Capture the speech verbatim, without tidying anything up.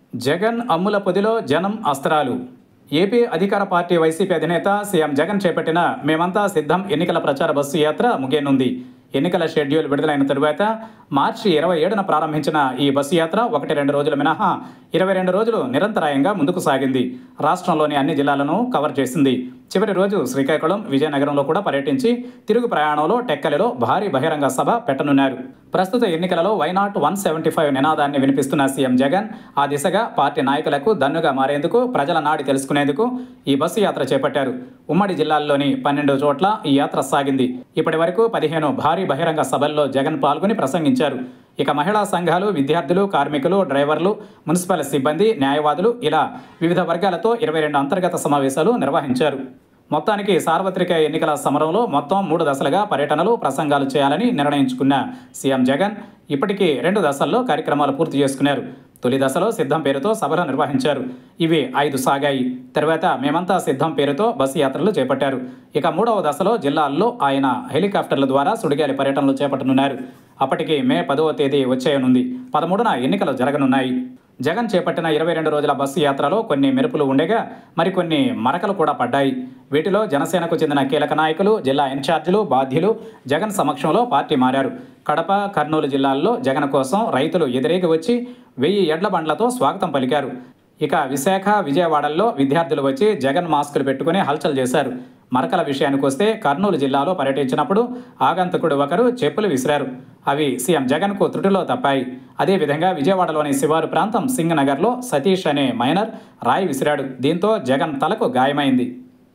జగన్ అమ్ముల పొదిలో జనం అస్త్రాలు. ఏపీ అధికార పార్టీ వైసీపీ అధినేత సీఎం జగన్ చేపట్టిన మేమంతా సిద్ధం ఎన్నికల ప్రచార బస్సు యాత్ర ముగియనుంది. ఎన్నికల షెడ్యూల్ విడుదలైన తరువాత మార్చి ఇరవై ఏడున ప్రారంభించిన ఈ బస్సు యాత్ర ఒకటి రెండు రోజులు మినహా ఇరవై రెండు రోజులు నిరంతరాయంగా ముందుకు సాగింది. రాష్ట్రంలోని అన్ని జిల్లాలను కవర్ చేసింది. చివరి రోజు శ్రీకాకుళం, విజయనగరంలో కూడా పర్యటించి తిరుగు ప్రయాణంలో టెక్కలిలో భారీ బహిరంగ సభ పెట్టనున్నారు. ప్రస్తుత ఎన్నికలలో వైనాట్ వన్ సెవెంటీ ఫైవ్ నినాదాన్ని వినిపిస్తున్న సీఎం జగన్ ఆ దిశగా పార్టీ నాయకులకు దన్నుగా మారేందుకు, ప్రజల నాడి తెలుసుకునేందుకు ఈ బస్సు యాత్ర చేపట్టారు. ఉమ్మడి జిల్లాల్లోని పన్నెండు చోట్ల ఈ యాత్ర సాగింది. ఇప్పటి వరకు పదిహేను భారీ బహిరంగ సభల్లో జగన్ పాల్గొని ప్రసంగించారు. ఇక మహిళా సంఘాలు, విద్యార్థులు, కార్మికులు, డ్రైవర్లు, మున్సిపల్ సిబ్బంది, న్యాయవాదులు ఇలా వివిధ వర్గాలతో ఇరవై రెండు అంతర్గత సమావేశాలు నిర్వహించారు. మొత్తానికి సార్వత్రిక ఎన్నికల సమరంలో మొత్తం మూడు దశలుగా పర్యటనలు, ప్రసంగాలు చేయాలని నిర్ణయించుకున్న సీఎం జగన్ ఇప్పటికీ రెండు దశల్లో కార్యక్రమాలు పూర్తి చేసుకున్నారు. తొలి దశలో సిద్ధం పేరుతో సభలు నిర్వహించారు. ఇవి ఐదు సాగాయి. తర్వాత మేమంతా సిద్ధం పేరుతో బస్సు యాత్రలు చేపట్టారు. ఇక మూడవ దశలో జిల్లాల్లో ఆయన హెలికాప్టర్ల ద్వారా సుడిగాలి పర్యటనలు చేపట్టనున్నారు. అప్పటికి మే పదవ తేదీ వచ్చేయనుంది. పదమూడున ఎన్నికలు జరగనున్నాయి. జగన్ చేపట్టిన ఇరవై రెండు రోజుల బస్సు యాత్రలో కొన్ని మెరుపులు ఉండగా మరికొన్ని మరకలు కూడా పడ్డాయి. వీటిలో జనసేనకు చెందిన కీలక నాయకులు, జిల్లా ఇన్ఛార్జీలు, బాధ్యులు జగన్ సమక్షంలో పార్టీ మారారు. కడప, కర్నూలు జిల్లాల్లో జగన్ కోసం రైతులు ఎదురేగి వచ్చి వెయ్యి ఎడ్ల బండ్లతో స్వాగతం పలికారు. ఇక విశాఖ, విజయవాడల్లో విద్యార్థులు వచ్చి జగన్ మాస్కులు పెట్టుకుని హల్చల్ చేశారు. మరకల విషయానికి వస్తే కర్నూలు జిల్లాలో పర్యటించినప్పుడు ఆగంతకుడు ఒకరు చెప్పులు విసిరారు. అవి సీఎం జగన్కు త్రుటిలో తప్పాయి. అదేవిధంగా విజయవాడలోని శివారు ప్రాంతం సింగ్ నగర్లో సతీష్ అనే మైనర్ రాయి విసిరాడు. దీంతో జగన్ తలకు గాయమైంది.